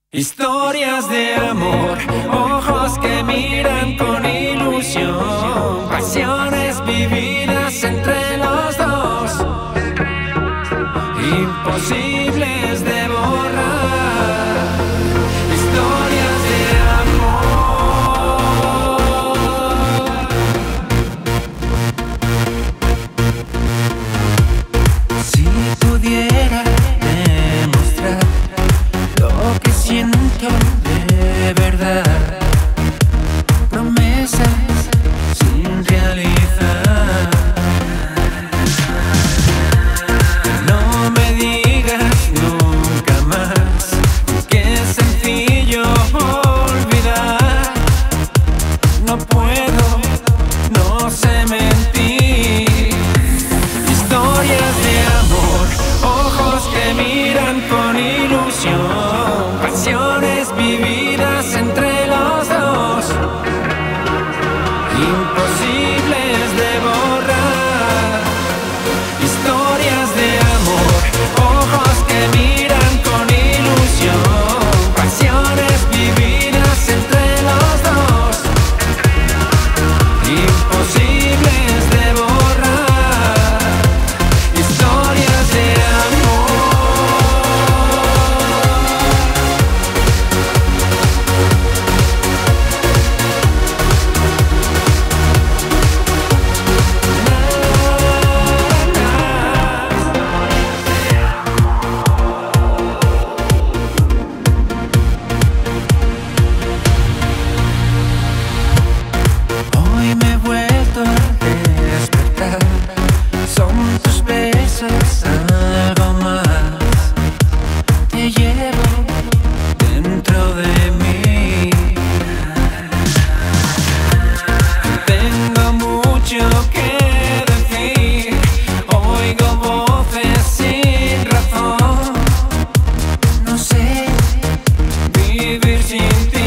Historias de amor, ojos que miran con ilusión, pasiones vividas entre los dos, imposibles de borrar. Historias de amor. Si pudiera demostrar lo que siento de verdad, promesas sin realizar. No me digas nunca más que es sencillo olvidar. No puedo, no sé mentir. Historias de amor, ojos que miran con ilusión, pasiones vividas entre los dos, imposibles de borrar. Historias de amor, ojos que miran con ilusión, pasiones vividas entre los dos, imposibles de borrar. Historias de Hoy me he vuelto a despertar, son tus besos algo más. Te llevo dentro de mí. Tengo mucho que decir, oigo voces sin razón. No sé vivir sin ti.